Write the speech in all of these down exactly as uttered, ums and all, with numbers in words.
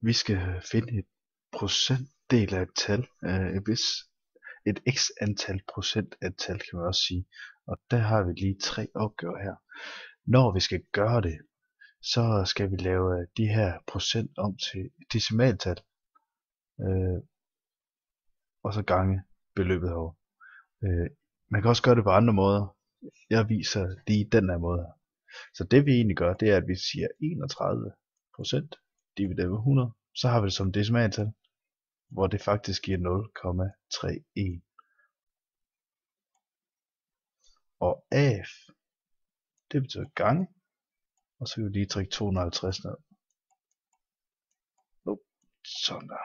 Vi skal finde et procentdel af et tal, øh, et, vis, et x antal procent af et tal, kan man også sige. Og der har vi lige tre opgaver her. Når vi skal gøre det, så skal vi lave de her procent om til decimaltal, øh, og så gange beløbet herovre. Øh, man kan også gøre det på andre måder. Jeg viser lige den her måde her. Så det vi egentlig gør, det er, at vi siger enogtredive procent divideret med hundrede. Så har vi det som decimaltal, hvor det faktisk giver nul komma tre en. Og A F, det betyder gange. Og så kan vi lige trække to hundrede og halvtreds ned. Oh, sådan der.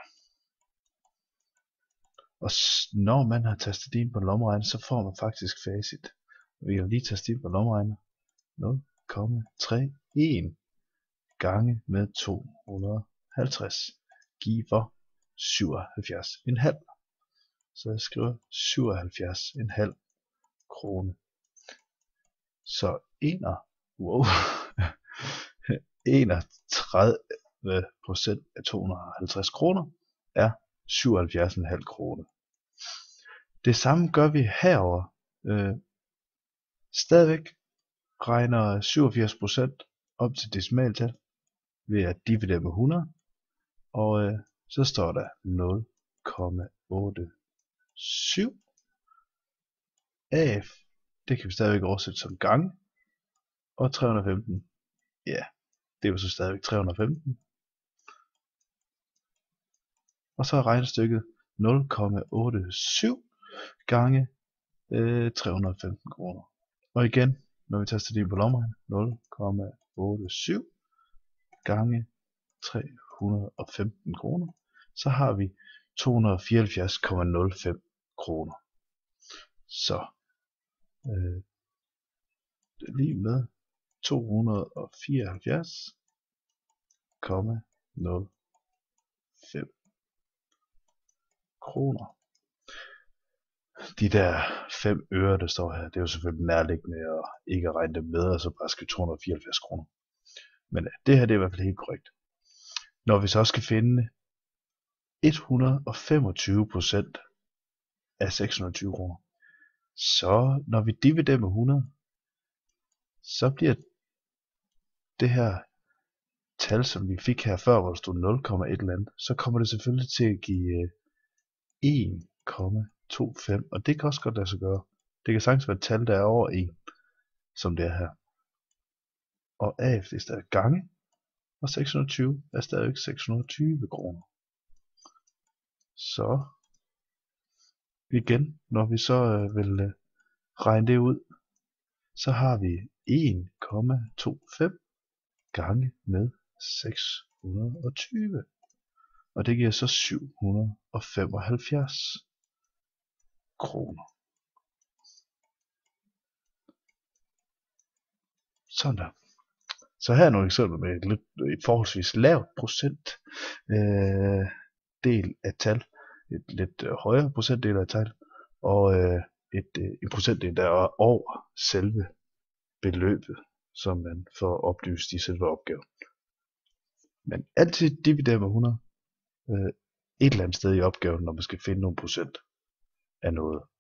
Og når man har tastet ind på lommeregner, så får man faktisk facit. Vi kan lige taste ind på lommeregner. nul komma tre en gange med to hundrede og halvtreds giver syvoghalvfjerds komma fem. Så jeg skriver syvoghalvfjerds komma fem kroner. Så ener, wow, enogtredive procent af to hundrede og halvtreds kroner er syvoghalvfjerds komma fem kroner. Det samme gør vi herover. Øh, stadigvæk regner syvogfirs procent op til decimaltal ved at dividere med hundrede, og øh, så står der nul komma otte syv. A F, det kan vi stadigvæk oversætte som gange, og tre hundrede og femten, ja, det er jo så stadigvæk tre hundrede og femten. Og så er regnestykket nul komma otte syv gange øh, tre hundrede og femten kroner. Og igen, når vi taster det ind på lommeregner, nul komma otte syv gange tre hundrede og femten kroner, så har vi to hundrede og fireoghalvfjerds komma nul fem kroner. Så øh, det er lige med to hundrede og fireoghalvfjerds komma nul fem kroner. De der fem øre, der står her, det er jo selvfølgelig nærliggende at ikke regne dem med, og så bare skrive to hundrede og fireoghalvfjerds kroner. Men det her, det er i hvert fald helt korrekt. Når vi så skal finde et hundrede og femogtyve procent af seks hundrede og tyve kroner, så når vi dividerer med hundrede, så bliver det her tal, som vi fik her før, hvor der stod nul komma et eller andet, så kommer det selvfølgelig til at give en komma toogtyve, og det kan også godt lade sig gøre. Det kan sagtens være et tal, der er over en, som det er her. Og A F, det er stadig gange, og seks hundrede og tyve er stadig seks hundrede og tyve kroner. Så igen, når vi så øh, vil øh, regne det ud, så har vi en komma toogtyve gange med seks hundrede og tyve. Og det giver så syv hundrede og femoghalvfjerds kroner. Sådan der. Så her er nogle eksempler med et, lidt, et forholdsvis lavt procent øh, del af tal. Et lidt øh, højere procentdel af tal. Og øh, et, øh, en procentdel, der er over selve beløbet, som man får oplyst i selve opgaven. Men altid dividere med hundrede øh, et eller andet sted i opgaven, når man skal finde nogle procent af noget.